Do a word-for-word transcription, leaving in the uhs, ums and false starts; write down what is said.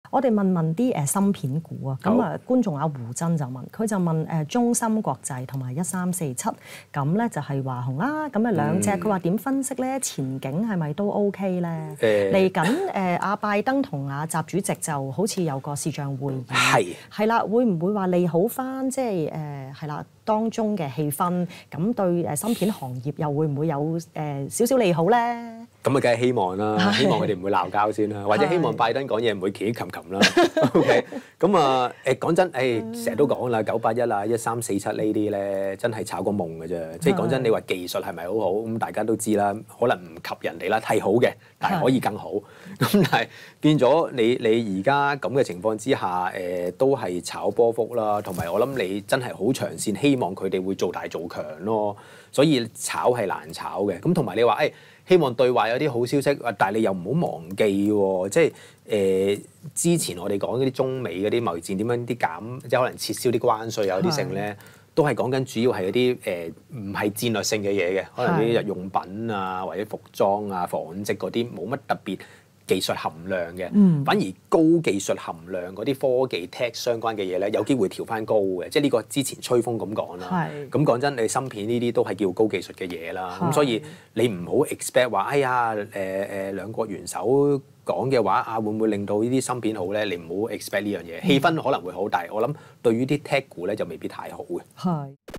我哋問問啲誒芯片股啊，咁啊觀眾阿胡真就問，佢就問誒中芯國際同埋一三四七，咁咧就係華虹啦，咁啊兩隻佢話點分析咧？前景係咪都 OK 咧？嚟緊誒阿拜登同阿習主席就好似有個視像會議，係係啦，會唔會話利好翻即係誒係啦當中嘅氣氛？咁對誒芯片行業又會唔會有誒少少利好咧？ 咁啊，梗係希望啦，希望佢哋唔會鬧交先啦，或者希望拜登講嘢唔會企琴琴啦。OK，咁啊誒講真，誒成日都講啦，九八一啊、一三四七呢啲咧，真係炒個夢嘅啫。即係講真，你話技術係咪好好？咁大家都知啦，可能唔及人哋啦，係好嘅，但係可以更好。咁但係變咗你你而家咁嘅情況之下，誒都係炒波幅啦，同埋我諗你真係好長線，希望佢哋會做大做強咯。所以炒係難炒嘅。咁同埋你話誒。希望對話有啲好消息，但係你又唔好忘記喎，即係誒、呃、之前我哋講嗰啲中美嗰啲貿易戰點樣啲減，即係可能撤銷啲關稅有啲剩咧，都係講緊主要係嗰啲誒唔係戰略性嘅嘢嘅，可能啲日用品啊或者服裝啊、紡織嗰啲冇乜特別技術含量嘅，嗯、反而高技術含量嗰啲科技 tech 相關嘅嘢咧，有機會調翻高嘅，即係呢個之前吹風咁講啦。咁講真，你芯片呢啲都係叫高技術嘅嘢啦。咁所以你唔好 expect 話，哎呀誒誒、呃、兩國元首講嘅話啊，會唔會令到呢啲芯片好咧？你唔好 expect 呢樣嘢，氣氛可能會好，但係我諗對於啲 tech 股咧就未必太好嘅。係。